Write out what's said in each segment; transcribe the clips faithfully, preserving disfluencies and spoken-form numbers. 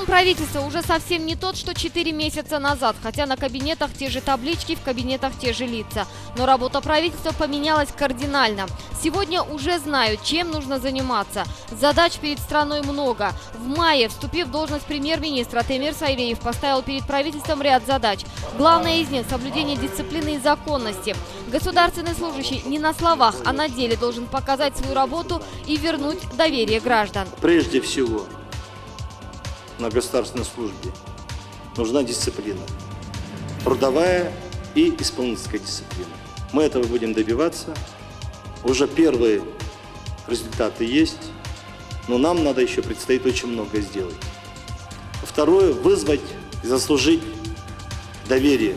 правительства уже совсем не тот, что четыре месяца назад, хотя на кабинетах те же таблички, в кабинетах те же лица. Но работа правительства поменялась кардинально. Сегодня уже знают, чем нужно заниматься. Задач перед страной много. В мае, вступив в должность премьер-министра, Темир Сайвеев поставил перед правительством ряд задач. Главное из них – соблюдение дисциплины и законности. Государственный служащий не на словах, а на деле должен показать свою работу и вернуть доверие граждан. Прежде всего, на государственной службе нужна дисциплина. Трудовая и исполнительская дисциплина. Мы этого будем добиваться. Уже первые результаты есть, но нам надо еще предстоит очень много сделать. Второе – вызвать и заслужить доверие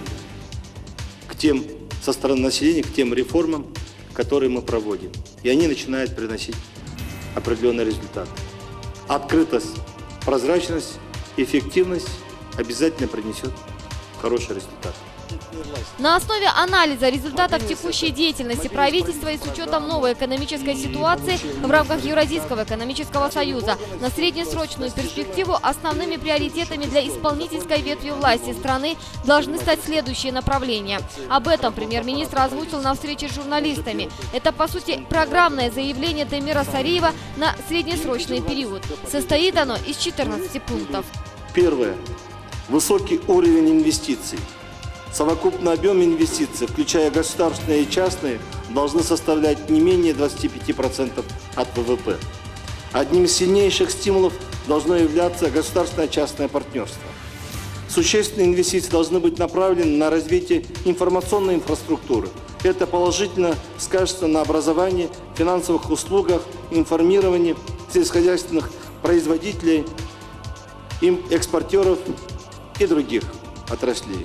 к тем, со стороны населения, к тем реформам, которые мы проводим. И они начинают приносить определенные результаты. Открытость, прозрачность, эффективность обязательно принесет хороший результат. На основе анализа результатов текущей деятельности правительства и с учетом новой экономической ситуации в рамках Евразийского экономического союза на среднесрочную перспективу основными приоритетами для исполнительской ветви власти страны должны стать следующие направления. Об этом премьер-министр озвучил на встрече с журналистами. Это, по сути, программное заявление Темира Сайвеева на среднесрочный период. Состоит оно из четырнадцати пунктов. Первое. Высокий уровень инвестиций. Совокупный объем инвестиций, включая государственные и частные, должны составлять не менее двадцати пяти процентов от ВВП. Одним из сильнейших стимулов должно являться государственно-частное партнерство. Существенные инвестиции должны быть направлены на развитие информационной инфраструктуры. Это положительно скажется на образовании, финансовых услугах, информировании сельскохозяйственных производителей, экспортеров и других отраслей.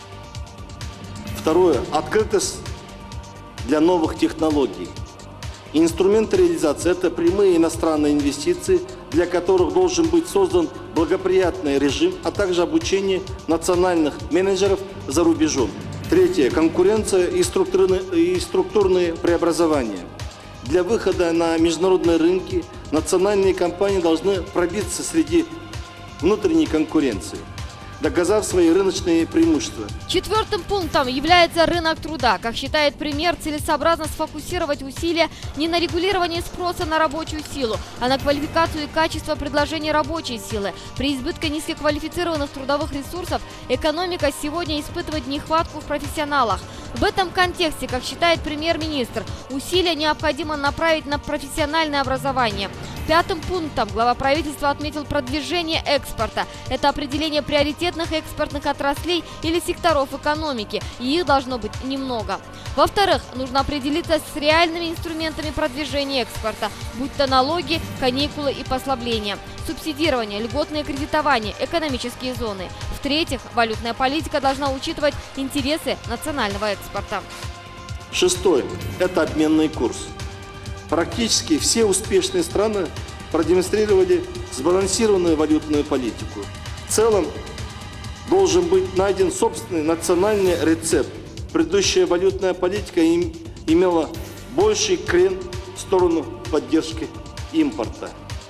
Второе. Открытость для новых технологий. Инструменты реализации – это прямые иностранные инвестиции, для которых должен быть создан благоприятный режим, а также обучение национальных менеджеров за рубежом. Третье. Конкуренция и структурные, и структурные преобразования. Для выхода на международные рынки национальные компании должны пробиться среди внутренней конкуренции, доказав свои рыночные преимущества. Четвертым пунктом является рынок труда. Как считает премьер, целесообразно сфокусировать усилия не на регулировании спроса на рабочую силу, а на квалификацию и качество предложения рабочей силы. При избытке низкоквалифицированных трудовых ресурсов экономика сегодня испытывает нехватку в профессионалах. В этом контексте, как считает премьер-министр, усилия необходимо направить на профессиональное образование. Пятым пунктом глава правительства отметил продвижение экспорта. Это определение приоритетных экспортных отраслей или секторов экономики, и их должно быть немного. Во-вторых, нужно определиться с реальными инструментами продвижения экспорта, будь то налоги, каникулы и послабления, субсидирование, льготное кредитование, экономические зоны. В-третьих, валютная политика должна учитывать интересы национального экспорта. Шестое – это обменный курс. Практически все успешные страны продемонстрировали сбалансированную валютную политику. В целом должен быть найден собственный национальный рецепт. Предыдущая валютная политика им имела больший крен в сторону поддержки импорта.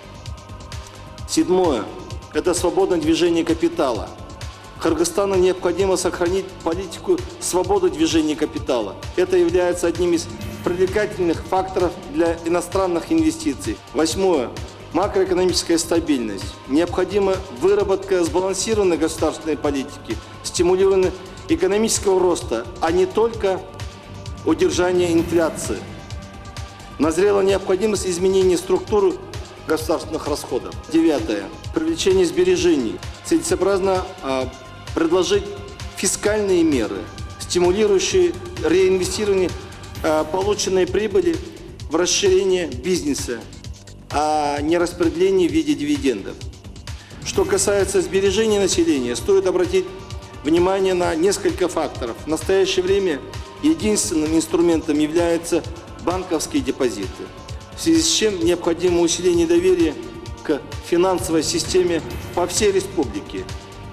Седьмое – это свободное движение капитала. Кыргызстану необходимо сохранить политику свободы движения капитала. Это является одним из привлекательных факторов для иностранных инвестиций. Восьмое. Макроэкономическая стабильность. Необходима выработка сбалансированной государственной политики, стимулирования экономического роста, а не только удержания инфляции. Назрела необходимость изменения структуры государственных расходов. Девятое. Привлечение сбережений. Целесообразно а, предложить фискальные меры, стимулирующие реинвестирование а, полученной прибыли в расширение бизнеса, а не распределение в виде дивидендов. Что касается сбережений населения, стоит обратить внимание на несколько факторов. В настоящее время единственным инструментом являются банковские депозиты, в связи с чем необходимо усиление доверия к финансовой системе по всей республике.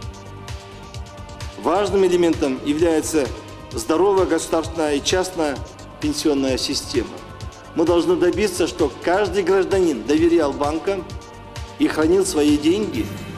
Важным элементом является здоровая государственная и частная пенсионная система. Мы должны добиться, что каждый гражданин доверял банкам и хранил свои деньги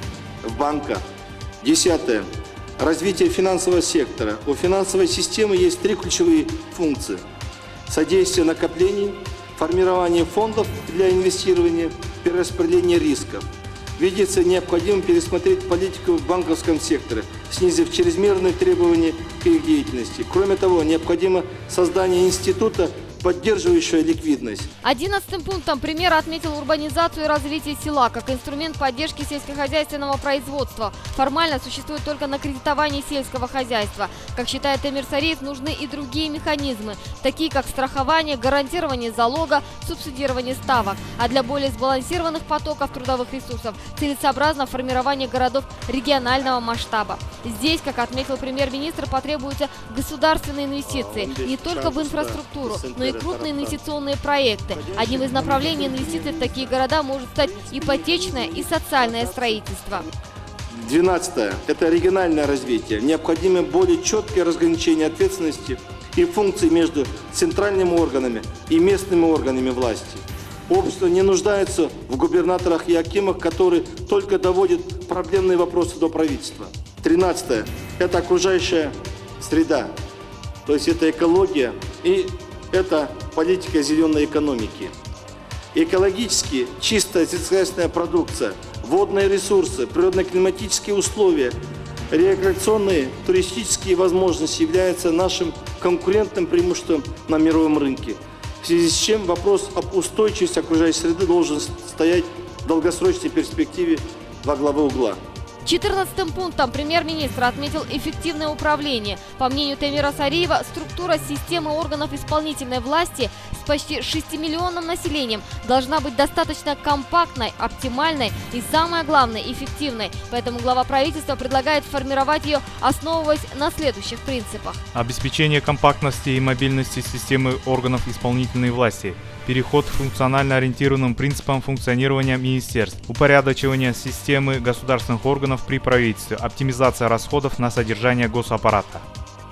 в банках. Десятое. Развитие финансового сектора. У финансовой системы есть три ключевые функции. Содействие накоплений, формирование фондов для инвестирования, перераспределение рисков. Видится необходимым пересмотреть политику в банковском секторе, снизив чрезмерные требования к их деятельности. Кроме того, необходимо создание института, поддерживающего ликвидность. Одиннадцатым пунктом премьер отметил урбанизацию и развитие села как инструмент поддержки сельскохозяйственного производства. Формально существует только на кредитовании сельского хозяйства. Как считает Эмир Сариев, нужны и другие механизмы, такие как страхование, гарантирование залога, субсидирование ставок. А для более сбалансированных потоков трудовых ресурсов целесообразно формирование городов регионального масштаба. Здесь, как отметил премьер-министр, потребуются государственные инвестиции не только в инфраструктуру, но и крупные инвестиционные проекты. Одним из направлений инвестиций в такие города может стать ипотечное и социальное строительство. Двенадцатое. Это региональное развитие. Необходимо более четкое разграничение ответственности и функций между центральными органами и местными органами власти. Общество не нуждается в губернаторах и акимах, которые только доводят проблемные вопросы до правительства. Тринадцатое. Это окружающая среда, то есть это экология и это политика зеленой экономики. Экологически чистая сельскохозяйственная продукция, водные ресурсы, природно-климатические условия, рекреационные туристические возможности являются нашим конкурентным преимуществом на мировом рынке. В связи с чем вопрос об устойчивости окружающей среды должен стоять в долгосрочной перспективе во главу угла. четырнадцатым пунктом премьер-министр отметил эффективное управление. По мнению Эмира Сариева, структура системы органов исполнительной власти с почти шестимиллионным населением должна быть достаточно компактной, оптимальной и, самое главное, эффективной. Поэтому глава правительства предлагает формировать ее, основываясь на следующих принципах. Обеспечение компактности и мобильности системы органов исполнительной власти. Переход к функционально ориентированным принципам функционирования министерств, упорядочивание системы государственных органов при правительстве, оптимизация расходов на содержание госаппарата.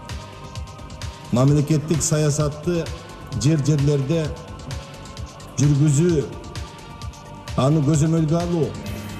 Мамлекеттик саясатты жер-жерлерде жүргүзүү, аны көзөмөлгө алуу.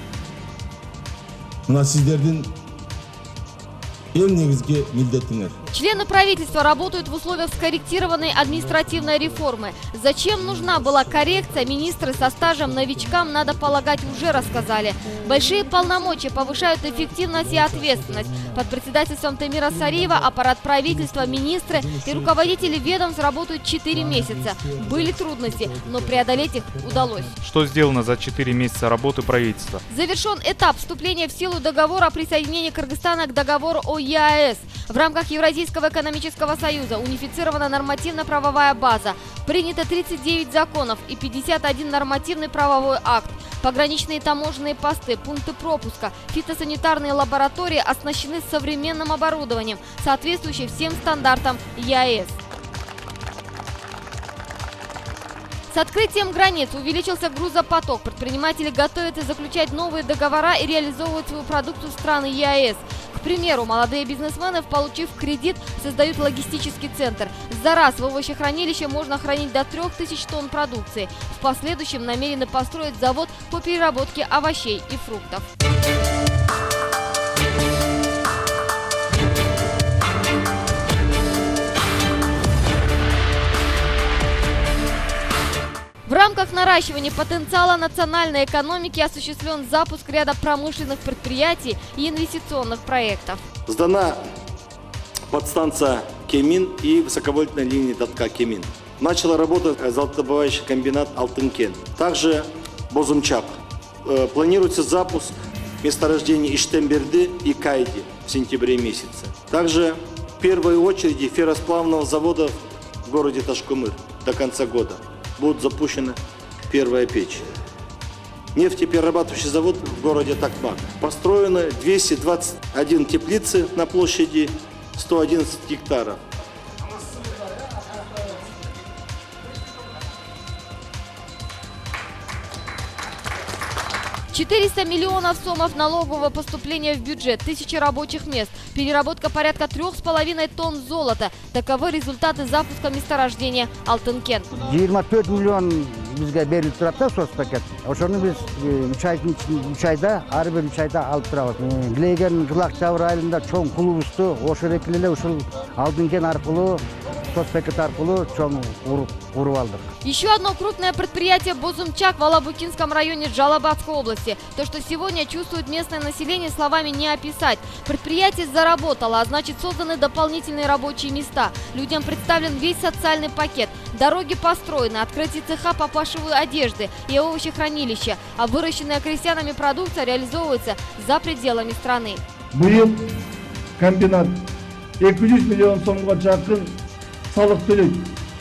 Мына сиздердин эң негизги милдетиңер. Члены правительства работают в условиях скорректированной административной реформы. Зачем нужна была коррекция, министры со стажем новичкам, надо полагать, уже рассказали. Большие полномочия повышают эффективность и ответственность. Под председательством Эмира Сариева аппарат правительства, министры и руководители ведомств работают четыре месяца. Были трудности, но преодолеть их удалось. Что сделано за четыре месяца работы правительства? Завершен этап вступления в силу договора о присоединении Кыргызстана к договору о ЕАЭС. В рамках Евразийского экономического союза унифицирована нормативно-правовая база. Принято тридцать девять законов и пятьдесят один нормативный правовой акт. Пограничные таможенные посты, пункты пропуска, фитосанитарные лаборатории оснащены современным оборудованием, соответствующим всем стандартам ЕАЭС. С открытием границ увеличился грузопоток. Предприниматели готовятся заключать новые договора и реализовывать свою продукцию в страны ЕАЭС. К примеру, молодые бизнесмены, получив кредит, создают логистический центр. За раз в овощехранилище можно хранить до трёх тысяч тонн продукции. В последующем намерены построить завод по переработке овощей и фруктов. В рамках наращивания потенциала национальной экономики осуществлен запуск ряда промышленных предприятий и инвестиционных проектов. Сдана подстанция Кемин и высоковольтная линия Татка-Кемин. Начала работать золотодобывающий комбинат Алтынкен. Также Бозумчак. Планируется запуск месторождений Иштемберды и Кайди в сентябре месяце. Также в первой очереди ферросплавного завода в городе Ташкумыр до конца года будет запущена первая печь. Нефтеперерабатывающий завод в городе Токмак. Построено двести двадцать один теплицы на площади сто одиннадцать гектаров. четыреста миллионов сомов налогового поступления в бюджет, тысячи рабочих мест, переработка порядка трех с половиной тонн золота. Таковы результаты запуска месторождения Алтынкен. жыйырма төрт миллион бизге берилип турат да соцпакет. Ошону биз үч айдын үч айда, ар бир үч айда алып турабыз. Билеген жылак жабыр айылында чоң клубубузду ошо эреки эле ушул алдыңкен аркылуу соцпакет аркылуу чоң уруп алдык. Еще одно крупное предприятие Бузумчак в Алабукинском районе Джалабадской области. То, что сегодня чувствует местное население, словами не описать. Предприятие заработало, а значит созданы дополнительные рабочие места. Людям представлен весь социальный пакет. Дороги построены, открытие цеха по пошиву одежды и овощехранилища. А выращенная крестьянами продукция реализовывается за пределами страны. Быйыл комбинат эки жүз миллион сомго жакын салык төлөйт.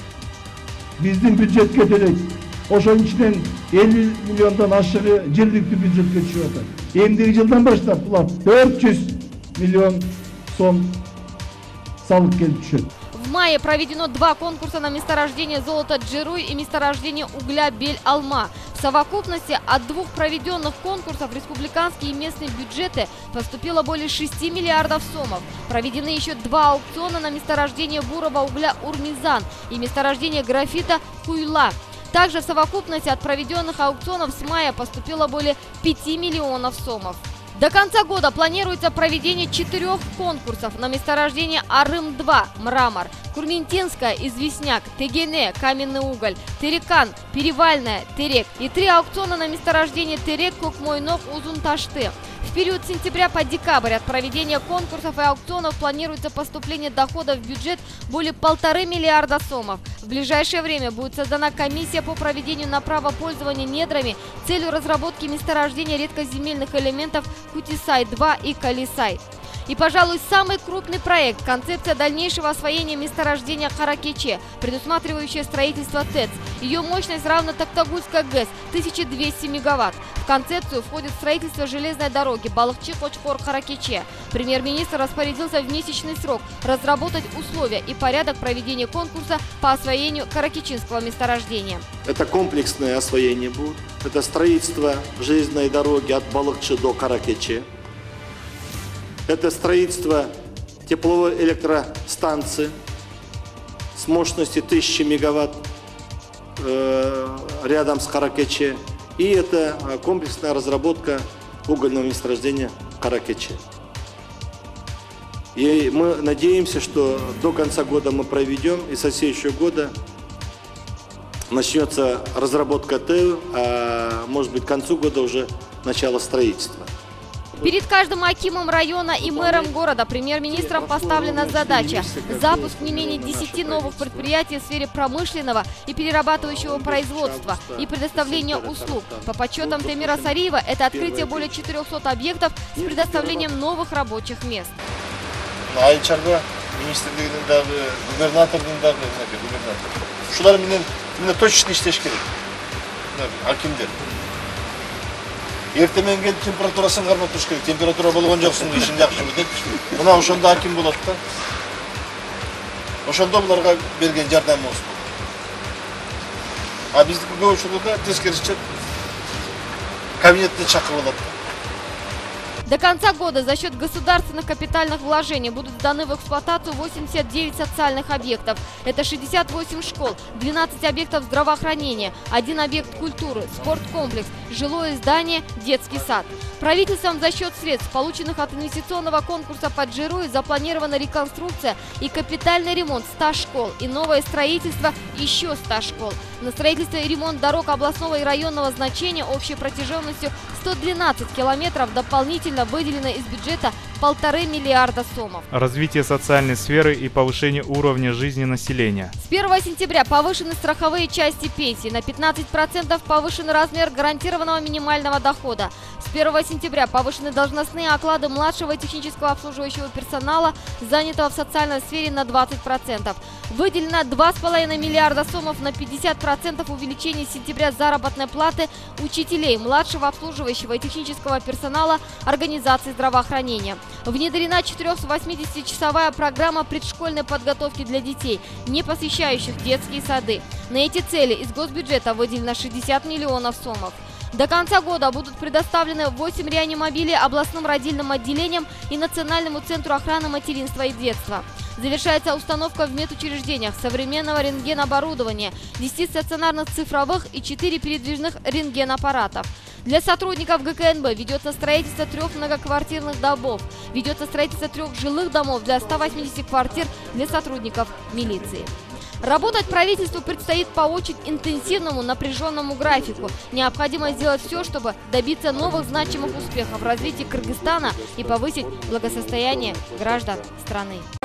Биздин бюджетке төлөйт. Ошонун ичинен элүү миллиондон ашыгы жергиликтүү бюджетке түшүп атат. Эмдиги жылдан баштап булар төрт жүз миллион сом салык келип түшөт. В мае проведено два конкурса на месторождение золота Джируй и месторождение угля Бель-Алма. В совокупности от двух проведенных конкурсов в республиканские и местные бюджеты поступило более шести миллиардов сомов. Проведены еще два аукциона на месторождение бурого угля Урмизан и месторождение графита Хуйла. Также в совокупности от проведенных аукционов с мая поступило более пяти миллионов сомов. До конца года планируется проведение четырех конкурсов на месторождение Арым-два – мрамор, Курментинская – известняк, Тегене – каменный уголь, Терекан – перевальная, Терек и три аукциона на месторождение Терек, Кокмойнок, Узун-Ташты. В период с сентября по декабрь от проведения конкурсов и аукционов планируется поступление доходов в бюджет более полторы миллиарда сомов. В ближайшее время будет создана комиссия по проведению на право пользования недрами с целью разработки месторождения редкоземельных элементов Кутисай-два и Калисай. И, пожалуй, самый крупный проект – концепция дальнейшего освоения месторождения Каракече, предусматривающая строительство ТЭЦ. Ее мощность равна Токтагульской ГЭС – тысяча двести мегаватт. В концепцию входит строительство железной дороги Балыкчы-Кочкор-Каракече. Премьер-министр распорядился в месячный срок разработать условия и порядок проведения конкурса по освоению каракечинского месторождения. Это комплексное освоение будет. Это строительство железной дороги от Балыкчы до Каракече. Это строительство тепловой электростанции с мощностью тысячи мегаватт э, рядом с Каракече. И это комплексная разработка угольного месторождения Каракече. И мы надеемся, что до конца года мы проведем, и со следующего года начнется разработка ТЭУ, а может быть к концу года уже начало строительства. Перед каждым акимом района и мэром города премьер-министром поставлена задача – запуск не менее десяти новых предприятий в сфере промышленного и перерабатывающего производства и предоставления услуг. По подсчетам Темира Сариева, это открытие более четырёхсот объектов с предоставлением новых рабочих мест. Айчарда министрлигинин дагы, губернатордун дагы, губернатор. Шулар менен мына точно иштеш керек. Акимдер. Эртемен келип температурасын кармап туруш керек. Температура болгон жоксуң, ишин жакшы деп. Мына ошондо аким болот да. Ошондо буларга берген жардамыбыз бул. А биздики көп учурда тескерисинче кабинетте чакырып алат. До конца года за счет государственных капитальных вложений будут сданы в эксплуатацию восемьдесят девять социальных объектов. Это шестьдесят восемь школ, двенадцать объектов здравоохранения, один объект культуры, спорткомплекс, жилое здание, детский сад. Правительством за счет средств, полученных от инвестиционного конкурса по Джируй, запланирована реконструкция и капитальный ремонт ста школ и новое строительство еще ста школ. На строительство и ремонт дорог областного и районного значения общей протяженностью сто двенадцать километров дополнительно выделено из бюджета полторы миллиарда сомов. Развитие социальной сферы и повышение уровня жизни населения. С первого сентября повышены страховые части пенсий. На пятнадцать процентов повышен размер гарантированного минимального дохода. С первого сентября повышены должностные оклады младшего и технического обслуживающего персонала, занятого в социальной сфере, на двадцать процентов. Выделено два с половиной миллиарда сомов на пятьдесят процентов увеличения с сентября заработной платы учителей, младшего обслуживающего и технического персонала организаций здравоохранения. Внедрена четырёхсот-восьмидесятичасовая программа предшкольной подготовки для детей, не посещающих детские сады. На эти цели из госбюджета выделено шестьдесят миллионов сомов. До конца года будут предоставлены восемь реанимобилей областным родильным отделениям и Национальному центру охраны материнства и детства. Завершается установка в медучреждениях современного рентгеноборудования, десяти стационарных цифровых и четыре передвижных рентгенаппаратов. Для сотрудников ГКНБ ведется строительство трех многоквартирных домов, ведется строительство трех жилых домов для ста восьмидесяти квартир для сотрудников милиции. Работать правительству предстоит по очень интенсивному, напряженному графику. Необходимо сделать все, чтобы добиться новых значимых успехов в развитии Кыргызстана и повысить благосостояние граждан страны.